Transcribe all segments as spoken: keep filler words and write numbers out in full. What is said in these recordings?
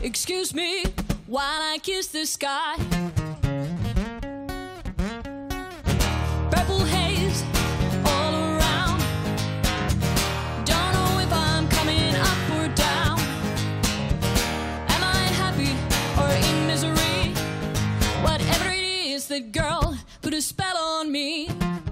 Excuse me while I kiss the sky. Purple haze all around. Don't know if I'm coming up or down. Am I happy or in misery? Whatever it is, that girl put a spell on me.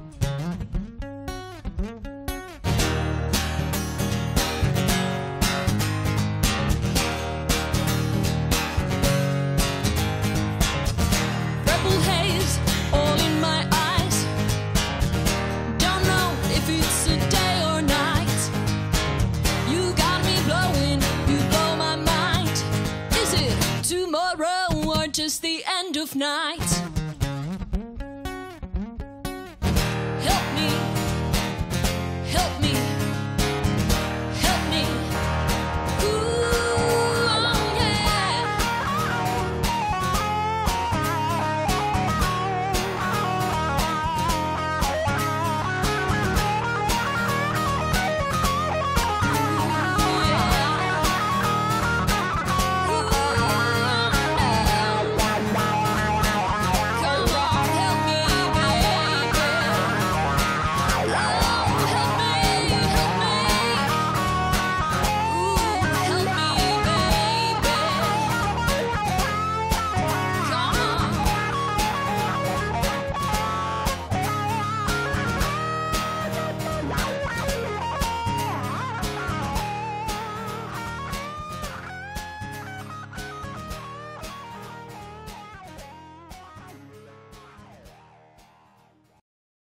Purple haze all in my eyes. Don't know if it's a day or night. You got me blowing, you blow my mind. Is it tomorrow or just the end of night?